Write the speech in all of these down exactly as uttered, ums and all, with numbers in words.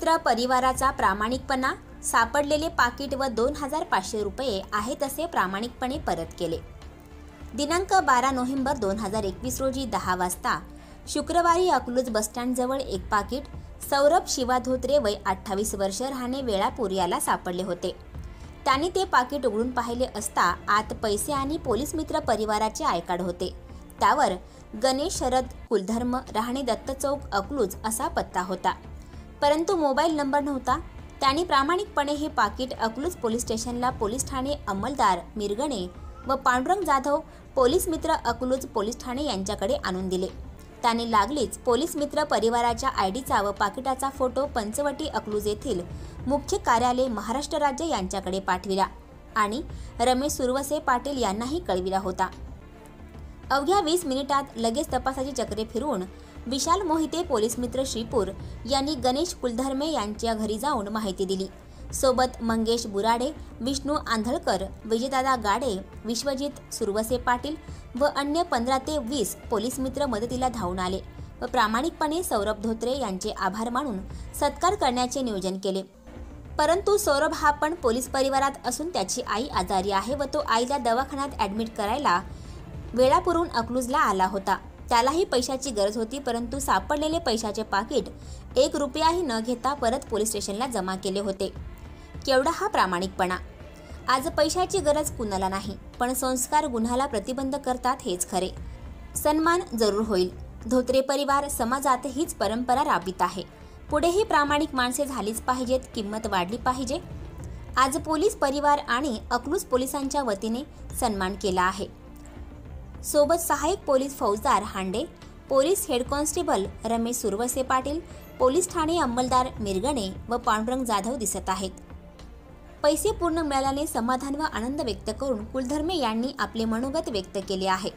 मित्र परिवाराचा प्रामाणिकपणा, सापडलेले पाकिट व दोन हजार पाचशे रुपये आहे तसे प्रामाणिकपणे परत केले। दिनांक बारा नोव्हेंबर दोन हजार एकवीस रोजी दहा वाजता शुक्रवारी अकलूज बसस्टँडजवळ एक पाकिट सौरभ शिवा धोत्रे वय अठ्ठावीस वर्ष राहणे वेळापूर याला सापडले होते। त्याने ते पाकिट उघडून पाहिले असता आत पैसे आणि पोलीस मित्र परिवाराचे आय कार्ड होते। त्यावर गणेश शरद कुलधर्म राहणे दत्त चौक अकलूज असा पत्ता होता, परंतु मोबाईल नंबर नव्हता। त्यांनी प्रामाणिकपणे हे पाकिट अकलूज पोलीस स्टेशनला पोलीस ठाणे अंमलदार मिरगणे व पांडुरंग जाधव पोलीस मित्र अकलूज पोलीस ठाणे यांच्याकडे आणून दिले। त्याने लागलीच पोलीस मित्र परिवाराच्या आयडीचा व पाकिटाचा फोटो पंचवटी अकलूज येथील मुख्य कार्यालय महाराष्ट्र राज्य यांच्याकडे पाठविला आणि रमेश सुरवसे पाटील यांनाही कळविला होता। अवघ्या वीस मिनिटात लगेच तपासाची चक्रे फिरवून विशाल मोहिते पोलीस मित्र श्रीपूर यांनी गणेश कुलधर्मे यांच्या घरी जाऊन माहिती दिली। सोबत मंगेश बुराडे, विष्णू आंधळकर, विजयदादा गाडे, विश्वजित सुरवसे पाटील व अन्य पंधरा ते वीस पोलीस मित्र मदतीला धावून आले व प्रामाणिकपणे सौरभ धोत्रे यांचे आभार मानून सत्कार करण्याचे नियोजन केले। परंतु सौरभ हा पण पोलीस परिवारात असून त्याची आई आजारी आहे व तो आईला दवाखान्यात ॲडमिट करायला वेळापूरहून अकलूजला आला होता। त्यालाही पैशाची गरज होती, परंतु सापडलेले पैशाचे पाकिट एक रुपयाही न घेता परत पोलीस स्टेशनला जमा केले होते। केवढा हा प्रामाणिकपणा! आज पैशाची गरज कुणाला नाही, पण संस्कार गुन्ह्याला प्रतिबंध करतात हेच खरे। सन्मान जरूर होईल। धोत्रे परिवार समाजात हीच परंपरा राबवित आहे। पुढेही प्रामाणिक माणसे झालीच पाहिजेत, किंमत वाढली पाहिजे। आज पोलीस परिवार आणि अकलूज पोलिसांच्या वतीने सन्मान केला आहे। सोबत सहाय्यक पोलीस फौजदार Hande, police head constable Ramesh Suravase Patil, police ठाणे अंमलदार मिरगणे व पांडुरंग जाधव दिसत आहेत। पैसे पूर्ण मिळाल्याने समाधान व आनंद व्यक्त करून कुलधर्मे यांनी आपले मनोगत व्यक्त केले आहे।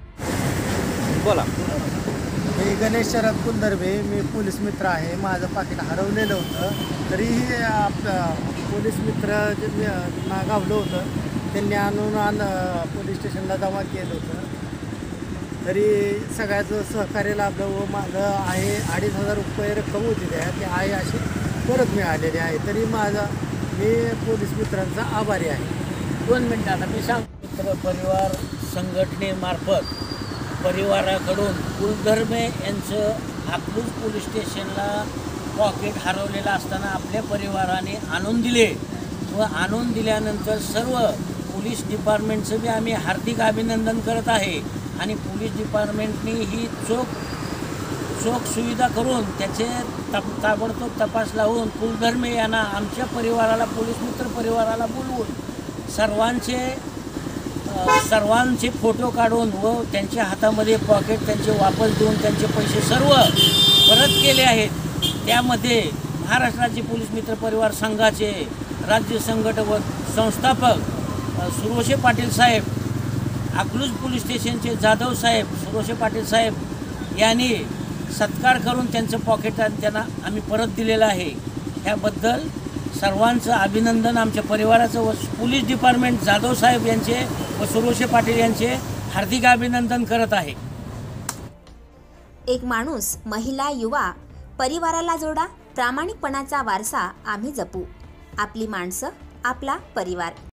बोला। मी गणेश शरद कुलधर्मे, मी पोलीस मित्र आहे। माझं पाकिट हरवलेलं होतं, तरीही पोलीस मित्र जे गावलं होतं त्यांनी आणून आण पोलीस स्टेशनला जमा केलं होतं। तरी सगळ्याचं सहकार्य लाभलं व माझं आहे अडीच हजार रुपये रक्कम होती त्या ती आहे अशी परत मिळालेली आहे। तरी माझा मी पोलीस मित्रांचा आभारी आहे। दोन मिनटं आता मी सांग मित्र परिवार संघटनेमार्फत परिवाराकडून कुलधर्मे यांचं अकलूज पोलीस स्टेशनला पॉकेट हरवलेलं असताना आपल्या परिवाराने आणून दिले व आणून दिल्यानंतर सर्व पोलीस डिपार्टमेंटचं बी आम्ही हार्दिक अभिनंदन करत आहे आणि पोलीस डिपार्टमेंटनी ही चोख चोख सुविधा करून त्याचे तप ताबडतोब तपास लावून कुलधर्मे यांना आमच्या परिवाराला पोलीस मित्र परिवाराला बोलवून सर्वांचे सर्वांचे फोटो काढून व त्यांच्या हातामध्ये पॉकेट त्यांचे वापस देऊन त्यांचे पैसे सर्व परत केले आहेत। त्यामध्ये महाराष्ट्राचे पोलीस मित्र परिवार संघाचे राज्य संघटक व संस्थापक सुरवसे पाटील साहेब, अकलूज पोलीस स्टेशनचे जाधव साहेब, सुरवसे पाटील साहेब यांनी सत्कार करून त्यांचं पॉकेट त्यांना आम्ही परत दिलेलं आहे। ह्याबद्दल सर्वांचं अभिनंदन आमच्या परिवाराचं व पोलीस डिपार्टमेंट जाधव साहेब यांचे व सुरवसे पाटील यांचे हार्दिक अभिनंदन करत आहे। एक माणूस, महिला, युवा परिवाराला जोडा। प्रामाणिकपणाचा वारसा आम्ही जपू। आपली माणसं, आपला परिवार।